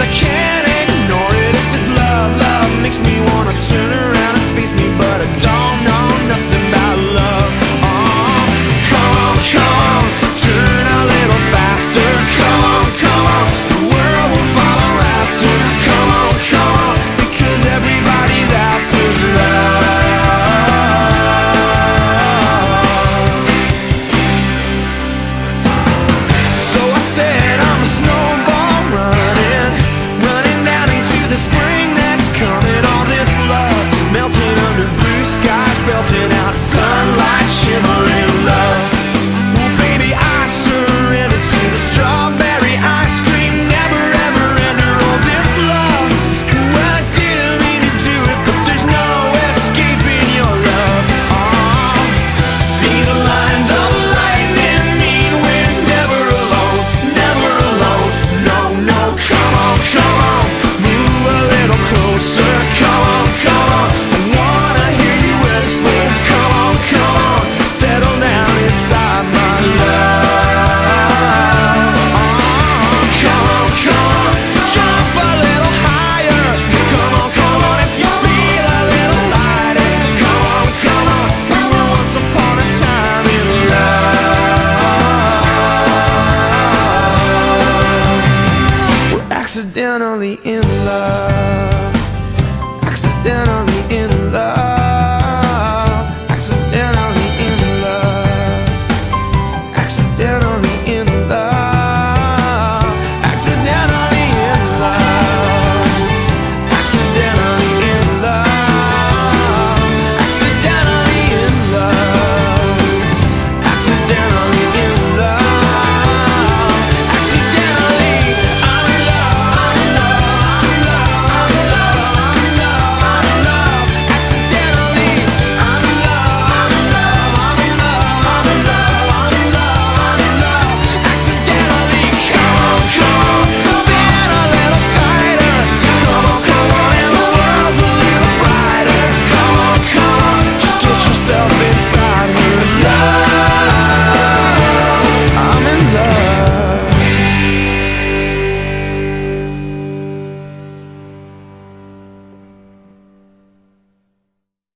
I can't ignore it. If this love makes me wanna turn around and face me, but I don't know nothing about love. Come on, turn a little faster. Come on, the world will follow after. Come on, because everybody's after love. So I said I'm a snowball running down into the spring that's coming. All this love melting under blue skies, belting out sunlight, shivering love. Well, baby, I surrender to the strawberry ice cream, never ever enter all this love. Well, I didn't mean to do it, but there's no escaping your love. These lines of lightning mean we're never alone, never alone. No, come on, move a little closer. Come on, I wanna hear you whisper. Come on, settle down inside my love. Come on, jump a little higher. Come on, if you feel a little lighter. Come on, we were once upon a time in love. We're accidentally in love. Accidentally in